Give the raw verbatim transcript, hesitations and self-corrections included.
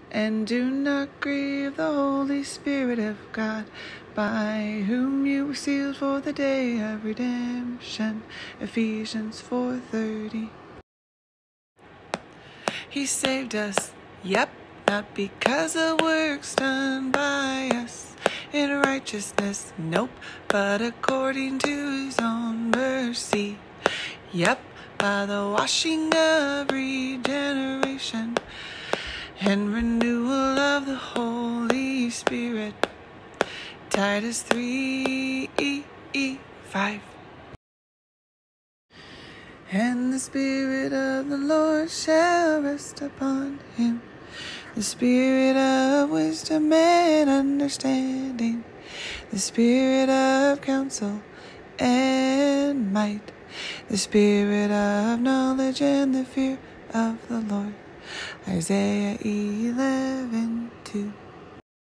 And do not grieve the Holy Spirit of God, by whom you were sealed for the day of redemption. Ephesians four thirty. He saved us, yep, not because of works done by us in righteousness, nope, but according to his own mercy, yep, by the washing of regeneration and renewal of the Holy Spirit. Titus three five. And the Spirit of the Lord shall rest upon him, the Spirit of wisdom and understanding, the Spirit of counsel and might, the Spirit of knowledge and the fear of the Lord. Isaiah eleven.